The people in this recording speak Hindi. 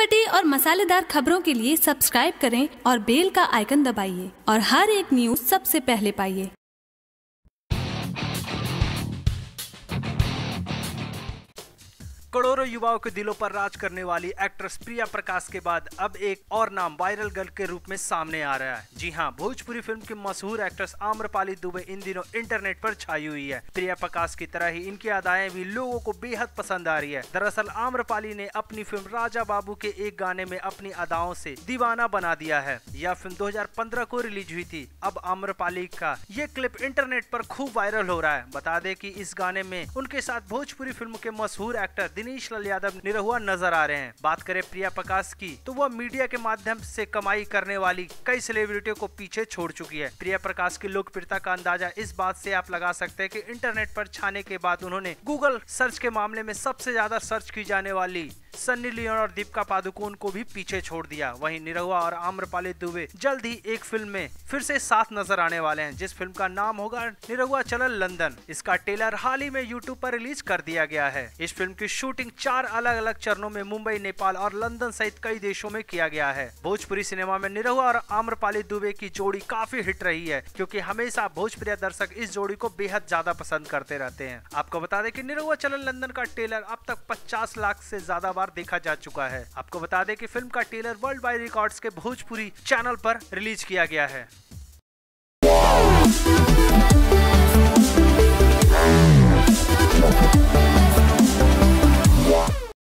चटपटी और मसालेदार खबरों के लिए सब्सक्राइब करें और बेल का आइकन दबाइए और हर एक न्यूज सबसे पहले पाइए। करोड़ों युवाओं के दिलों पर राज करने वाली एक्ट्रेस प्रिया प्रकाश के बाद अब एक और नाम वायरल गर्ल के रूप में सामने आ रहा है। जी हां, भोजपुरी फिल्म की मशहूर एक्ट्रेस आम्रपाली दुबे इन दिनों इंटरनेट पर छाई हुई है। प्रिया प्रकाश की तरह ही इनकी अदाएं भी लोगों को बेहद पसंद आ रही है। दरअसल आम्रपाली ने अपनी फिल्म राजा बाबू के एक गाने में अपनी अदाओं से दीवाना बना दिया है। यह फिल्म 2015 को रिलीज हुई थी। अब आम्रपाली का ये क्लिप इंटरनेट पर खूब वायरल हो रहा है। बता दें कि इस गाने में उनके साथ भोजपुरी फिल्म के मशहूर एक्टर दिनेश लाल यादव निरहुआ नजर आ रहे हैं। बात करें प्रिया प्रकाश की तो वह मीडिया के माध्यम से कमाई करने वाली कई सेलिब्रिटियों को पीछे छोड़ चुकी है। प्रिया प्रकाश की लोकप्रियता का अंदाजा इस बात से आप लगा सकते हैं कि इंटरनेट पर छाने के बाद उन्होंने गूगल सर्च के मामले में सबसे ज्यादा सर्च की जाने वाली सन्नी लियोन और दीपिका पादुकोण को भी पीछे छोड़ दिया। वहीं निरहुआ और आम्रपाली दुबे जल्द ही एक फिल्म में फिर से साथ नजर आने वाले हैं, जिस फिल्म का नाम होगा निरहुआ चलल लंदन। इसका ट्रेलर हाल ही में यूट्यूब पर रिलीज कर दिया गया है। इस फिल्म की शूटिंग 4 अलग अलग चरणों में मुंबई, नेपाल और लंदन सहित कई देशों में किया गया है। भोजपुरी सिनेमा में निरहुआ और आम्रपाली दुबे की जोड़ी काफी हिट रही है, क्योंकि हमेशा भोजपुरी दर्शक इस जोड़ी को बेहद ज्यादा पसंद करते रहते हैं। आपको बता दें कि निरहुआ चलल लंदन का ट्रेलर अब तक 50 लाख से ज्यादा बार देखा जा चुका है। आपको बता दें कि फिल्म का ट्रेलर वर्ल्ड वाइड रिकॉर्ड्स के भोजपुरी चैनल पर रिलीज किया गया है।